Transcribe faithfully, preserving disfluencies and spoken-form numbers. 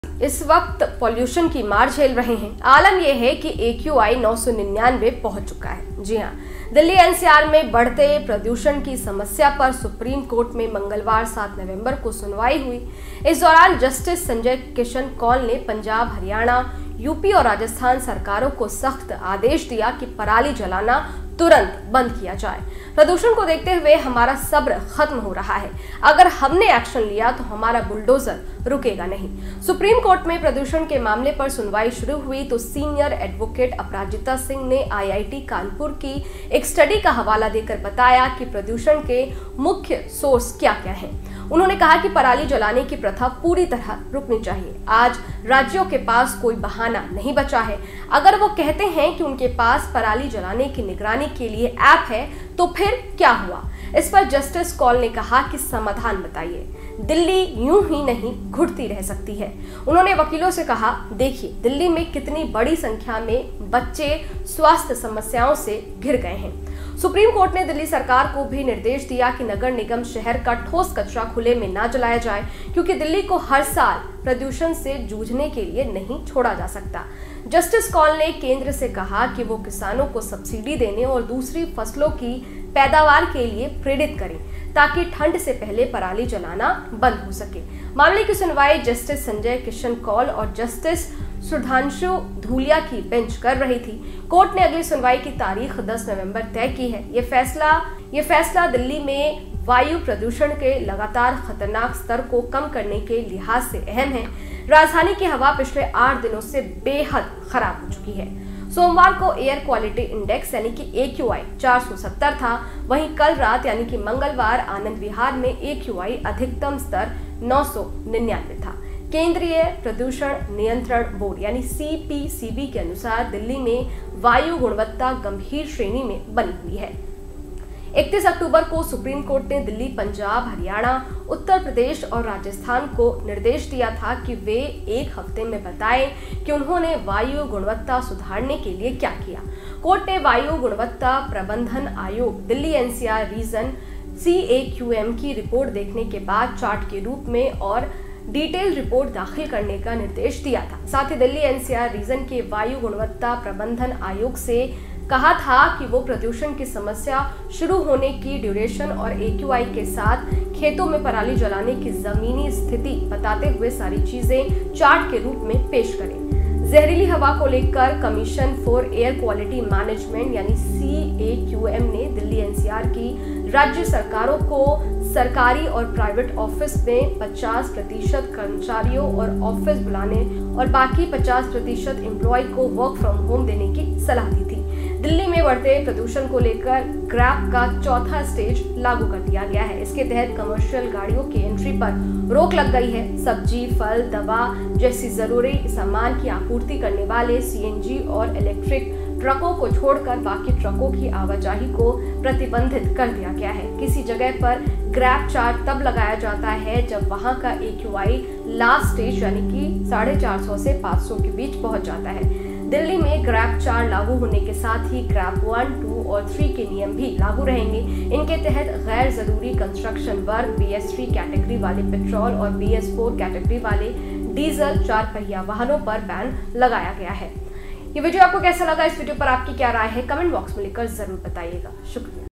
इस वक्त पॉल्यूशन की मार झेल रहे हैं। आलम यह है कि ए क्यू आई नौ सौ निन्यानवे पहुंच चुका है। जी हां, दिल्ली एन सी आर में बढ़ते प्रदूषण की समस्या पर सुप्रीम कोर्ट में मंगलवार सात नवंबर को सुनवाई हुई। इस दौरान जस्टिस संजय किशन कौल ने पंजाब, हरियाणा, यूपी और राजस्थान सरकारों को सख्त आदेश दिया कि पराली जलाना तुरंत बंद किया जाए। प्रदूषण को देखते हुए हमारा सब्र खत्म हो रहा है। अगर हमने एक्शन लिया तो हमारा बुलडोजर रुकेगा नहीं। सुप्रीम कोर्ट में प्रदूषण के मामले पर सुनवाई शुरू हुई तो सीनियर एडवोकेट अपराजिता सिंह ने आई आई टी कानपुर की एक स्टडी का हवाला देकर बताया कि प्रदूषण के मुख्य सोर्स क्या क्या हैं। उन्होंने कहा कि पराली जलाने की प्रथा पूरी तरह रुकनी चाहिए। आज राज्यों के पास कोई बहाना नहीं बचा है। अगर वो कहते हैं कि उनके पास पराली जलाने की निगरानी के लिए ऐप है तो फिर क्या हुआ? इस पर जस्टिस कौल ने कहा कि समाधान बताइए। दिल्ली यूं ही नहीं घुटती रह सकती है। उन्होंने वकीलों से कहा, देखिए दिल्ली में कितनी बड़ी संख्या में बच्चे स्वास्थ्य समस्याओं से घिर गए हैं। सुप्रीम कोर्ट ने दिल्ली सरकार को भी निर्देश दिया कि नगर निगम शहर का ठोस कचरा खुले में ना जलाया जाए, क्योंकि दिल्ली को हर साल प्रदूषण से जूझने के लिए नहीं छोड़ा जा सकता। जस्टिस कौल ने केंद्र से कहा कि वो किसानों को सब्सिडी देने और दूसरी फसलों की पैदावार के लिए प्रेरित करें ताकि ठंड से पहले पराली जलाना बंद हो सके। मामले की सुनवाई जस्टिस संजय किशन कौल और जस्टिस सुधांशु धूलिया की बेंच कर रही थी। कोर्ट ने अगली सुनवाई की तारीख दस नवंबर तय की है। ये फैसला ये फैसला दिल्ली में वायु प्रदूषण के लगातार खतरनाक स्तर को कम करने के लिहाज से अहम है। राजधानी की हवा पिछले आठ दिनों से बेहद खराब हो चुकी है। सोमवार को एयर क्वालिटी इंडेक्स यानी कि ए क्यू आई चार सौ सत्तर था। वहीं कल रात यानी कि मंगलवार आनंद विहार में ए क्यू आई अधिकतम स्तर नौ सौ निन्यानवे था। केंद्रीय प्रदूषण नियंत्रण बोर्ड यानी सी पी सी बी के अनुसार दिल्ली में वायु गुणवत्ता गंभीर श्रेणी में बनी हुई है। इकतीस अक्टूबर को सुप्रीम कोर्ट ने दिल्ली, पंजाब, हरियाणा, उत्तर प्रदेश और राजस्थान को निर्देश दिया था कि वे एक हफ्ते में बताएं कि उन्होंने वायु गुणवत्ता सुधारने के लिए क्या किया। कोर्ट ने वायु गुणवत्ता प्रबंधन आयोग, Delhi N C R region C A Q M की रिपोर्ट देखने के बाद चार्ट के रूप में और डिटेल रिपोर्ट दाखिल करने का निर्देश दिया था। साथ ही Delhi N C R region के वायु गुणवत्ता प्रबंधन आयोग से कहा था कि वो प्रदूषण की समस्या शुरू होने की ड्यूरेशन और ए क्यू आई के साथ खेतों में पराली जलाने की जमीनी स्थिति बताते हुए सारी चीजें चार्ट के रूप में पेश करें। जहरीली हवा को लेकर commission for air quality management यानी सी ए क्यू एम ने दिल्ली एन सी आर की राज्य सरकारों को सरकारी और प्राइवेट ऑफिस में पचास प्रतिशत कर्मचारियों और ऑफिस बुलाने और बाकी पचास प्रतिशत एम्प्लॉय को वर्क फ्रॉम होम देने की सलाह दी थी। दिल्ली में बढ़ते प्रदूषण को लेकर ग्रैप का चौथा स्टेज लागू कर दिया गया है। इसके तहत कमर्शियल गाड़ियों की एंट्री पर रोक लग गई है। सब्जी, फल, दवा जैसी जरूरी सामान की आपूर्ति करने वाले सी एन जी और इलेक्ट्रिक ट्रकों को छोड़कर बाकी ट्रकों की आवाजाही को प्रतिबंधित कर दिया गया है। किसी जगह पर ग्रैप चार्ज तब लगाया जाता है जब वहां का A Q I last stage यानी कि साढ़े चार सौ से पाँच सौ के बीच पहुंच जाता है। दिल्ली में ग्रैप चार लागू होने के साथ ही ग्रैप वन, टू और थ्री के नियम भी लागू रहेंगे। इनके तहत गैर जरूरी construction work, B S three category वाले पेट्रोल और बी एस फोर कैटेगरी वाले डीजल चार पहिया वाहनों पर बैन लगाया गया है। ये वीडियो आपको कैसा लगा? इस वीडियो पर आपकी क्या राय है? कमेंट बॉक्स में लिखकर जरूर बताइएगा। शुक्रिया।